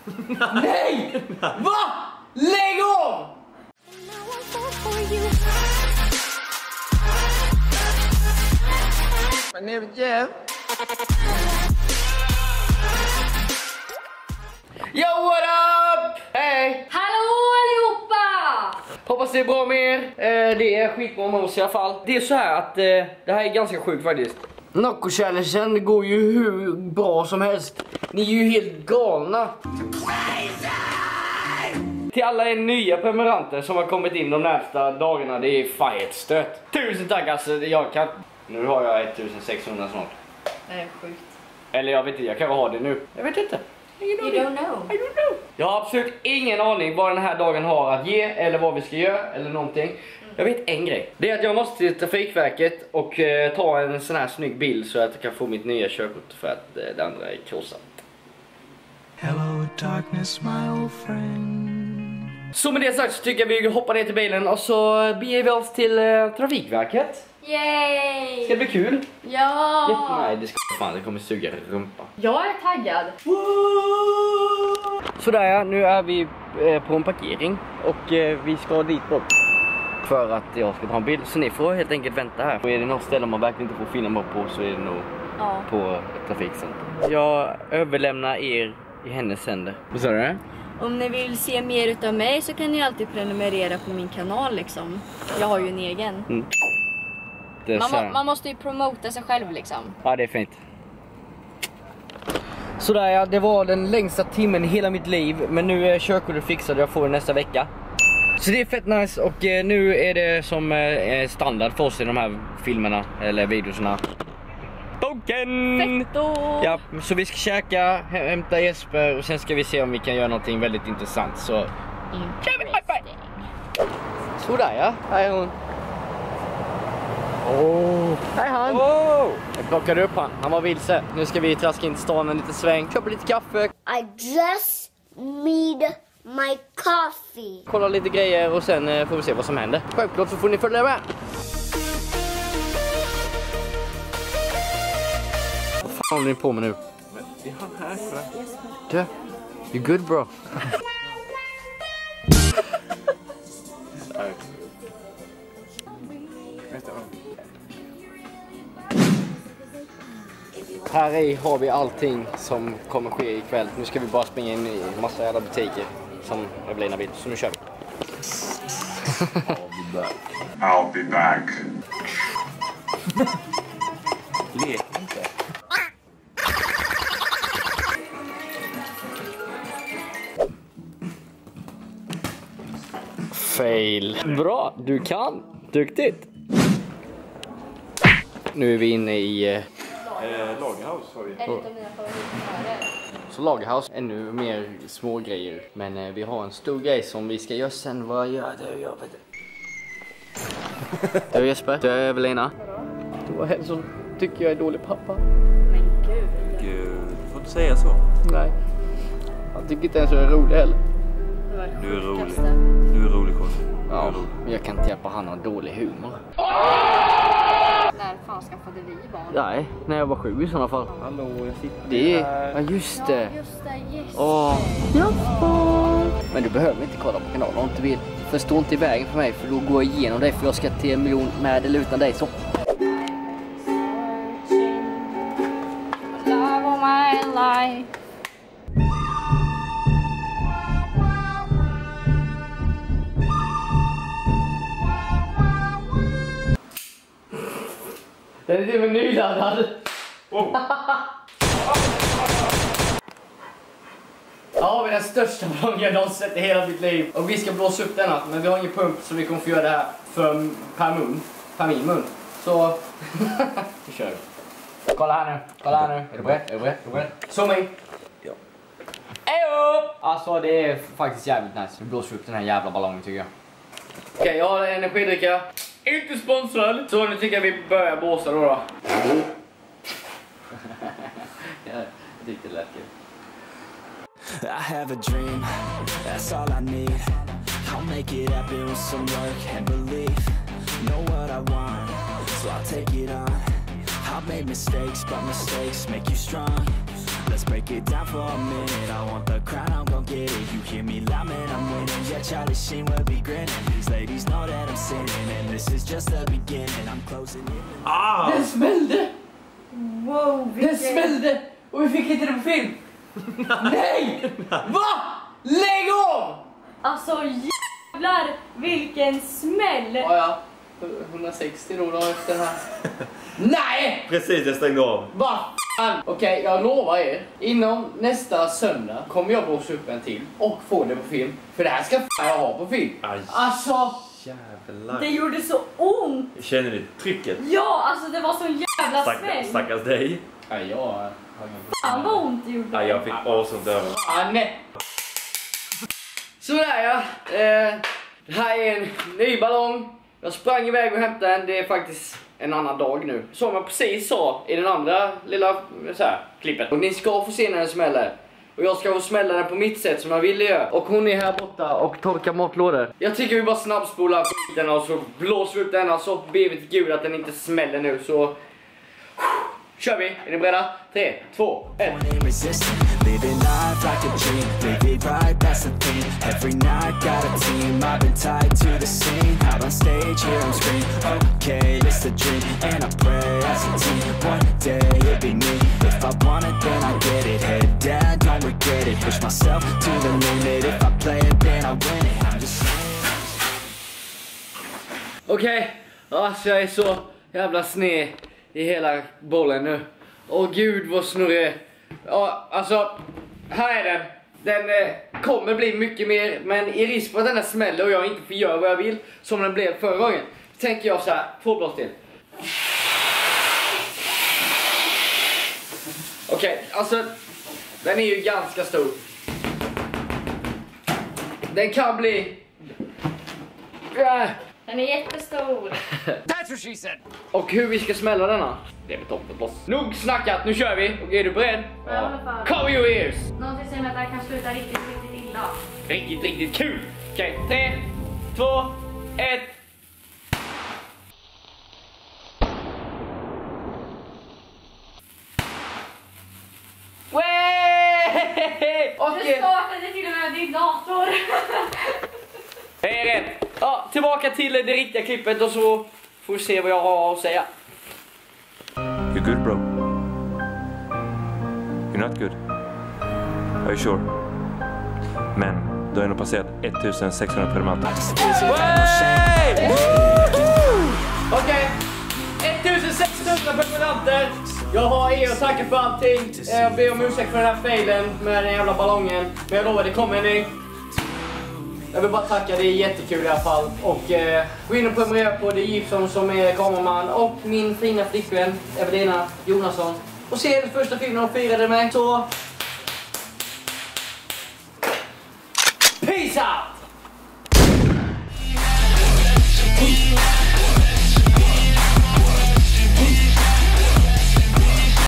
Nej! Va? Lägg av! My name is Jeff. Yo, what up? Hej! Hallå allihopa! Hoppas det är bra med er. Det är skitbra med oss i alla fall. Det är så här att det här är ganska sjukt faktiskt. Nocco-challengen går ju hur bra som helst. Ni är ju helt galna. Till alla er nya prenumeranter som har kommit in de närmsta dagarna, det är fan ett stöt. Tusen tack alltså, jag kan... Nu har jag 1600 snart. Det är sjukt. Eller jag vet inte, jag kanske har det nu. Jag vet inte. You don't know. Jag har absolut ingen aning vad den här dagen har att ge eller vad vi ska göra eller någonting. Jag vet en grej. Det är att jag måste till Trafikverket och ta en sån här snygg bild så att jag kan få mitt nya körkort för att det andra är krossat. Hello darkness my old friend. Så med det sagt så tycker jag vi hoppar ner till bilen och så beger vi oss till Trafikverket. Yay! Ska det bli kul? Ja! Nej, det ska fan, det kommer suga rumpa. Jag är taggad. Sådär ja, nu är vi på en parkering och vi ska dit bort för att jag ska ta en bild. Så ni får helt enkelt vänta här. Och är det något ställe man verkligen inte får filma på så är det nog på trafikcentrum. Jag överlämnar er i hennes händer. Vad sa du? Om ni vill se mer utav mig så kan ni alltid prenumerera på min kanal liksom. Jag har ju en egen. Mm. Man måste ju promota sig själv liksom. Ja, det är fint. Sådär ja, det var den längsta timmen i hela mitt liv. Men nu är körkortet fixat och jag får det nästa vecka. Så det är fett nice och nu är det som standard för oss i de här filmerna eller videorna. Boken! Fetto! Ja, så vi ska käka, hämta Jesper och sen ska vi se om vi kan göra någonting väldigt intressant. Så sådär ja, här är hon. Hej han! Jag plockade upp han var vilse. Nu ska vi traska in till stan en liten sväng, köpa lite kaffe. I just need my coffee. Kolla lite grejer och sen får vi se vad som händer. Självklart så får ni följa med. Vad fan håller ni på med nu? Du, you good bro? Här i har vi allting som kommer ske ikväll. Nu ska vi bara springa in i massa jävla butiker som Evelina vill. Så nu kör vi. I'll be back. Lek inte. Fail. Bra, du kan. Duktigt. Nu är vi inne i... Lagerhouse har vi. En utav mina favoriter. Så Lagerhouse, ännu mer små grejer. Men vi har en stor grej som vi ska göra sen. Vad gör du? Jag vet inte. Du är Jesper, du är Evelina. Du var helt så tycker jag är dålig pappa. Men gud. Gud, du får inte säga så. Nej. Han tycker inte ens jag är rolig heller. Det var det Du är rolig. sjukaste. Du är rolig Conny. Ja, men jag kan inte hjälpa han har dålig humor. När fan skaffade vi barn? Nej, när jag var 7 i sådana fall. Hallå, jag sitter Det är... här. Ja, just det. Ja, just det. Yes. Åh. Men du behöver inte kolla på kanalen om du inte vill. För stå inte i vägen för mig, för då går jag igenom dig. För jag ska till 1 miljon med eller utan dig. Så. Love of my life. Den är till och med nyladdad. Ja, har vi den största ballongen jag någonsin sett i hela mitt liv. Och vi ska blåsa upp denna, men vi har ingen pump så vi kommer få göra det här per min mun. Så, vi kör. Kolla här nu, Är du beredd? Zoom in. Ja. Ejo! Alltså det är faktiskt jävligt nice. Vi blåser upp den här jävla ballongen tycker jag. Okej, jag har en energidricka. Inte sponsrad. Så nu tycker jag vi börjar blåsa då. Jag tyckte det lät kul. I have a dream, that's all I need. I'll make it happen with some work and belief. Know what I want, so I'll take it on. I've made mistakes, but mistakes make you strong. Let's break it down for a minute. I want the crown, I'm gonna Charlie Sheen will be grinning. These ladies know that I'm sinning, and this is just the beginning. I'm closing in. Den smällde! Wow, Den smällde! Och vi fick inte det på film! Nej! Va? Lägg av! Alltså jävlar vilken smäll! Ja, 160 då efter den här. Nej! Precis, jag stängde av. Va? Okej, jag lovar er. Inom nästa söndag kommer jag blåsa upp en till och få det på film. För det här ska jag ha på film. Aj. Alltså... Jävlar. Det gjorde så ont! Känner ni trycket? Ja, alltså det var så jävla smäll! Stackars dig. Nej, jag... Fan vad ont det gjorde. Ja, jag fick awesome över. Nej. Sådär ja. Det här är en ny ballong. Jag sprang iväg och hämtade den. Det är faktiskt en annan dag nu. Som jag precis sa i den andra lilla så här, klippet. Och ni ska få se när den smäller. Och jag ska få smälla den på mitt sätt som jag ville göra. Och hon är här borta och torkar matlådor. Jag tycker vi bara snabbspolar skiten och så blåser vi upp den. Och så ber vi till Gud att den inte smäller nu. Så kör vi. Är ni beredda? 3, 2, 1. Living life like a dream, live it right, that's the thing. Every night got a team, I've been tied to the scene. Out on stage, here on screen, okay, it's the dream. And I pray as a team, one day it'll be me. If I want it, then I get it. Head down, don't regret it. Push myself to the limit. If I play it, then I win it. I'm just Okej, alltså jag är så jävla sned i hela bollen nu. Åh gud vad snurrig. Ja, alltså, här är den. Den kommer bli mycket mer, men i risk för att den här smäller och jag inte får göra vad jag vill, som den blev förra gången, tänker jag så här, 2 blås till. Okej, alltså, den är ju ganska stor. Den kan bli... Den är jättestor. That's what she said. Och hur vi ska smälla denna, det är väl toppen boss. Nog snackat, nu kör vi. Och är du beredd? Ja. Cover your ears. Någonting säger mig att det här kan sluta riktigt illa. Riktigt kul. Okej, 3, 2, 1. Du startade till och med din dator. Det är rätt. Ja, tillbaka till det riktiga klippet och så får vi se vad jag har att säga. You're good, bro. You're not good. Are you sure? Men du har ändå passerat 1600 prenumeranter. Okej, 1600 prenumeranter. Jag har er att tacka för allting. Jag ber om ursäkt för den här failen med den jävla ballongen. Men jag lovar, det kommer en ny. Jag vill bara tacka, det är jättekul i alla fall. Och gå in och prenumerera på The Gibson som är kameraman. Och min fina flickvän Evelina Jonasson. Och se den första filmen de firade med. Så... Peace out!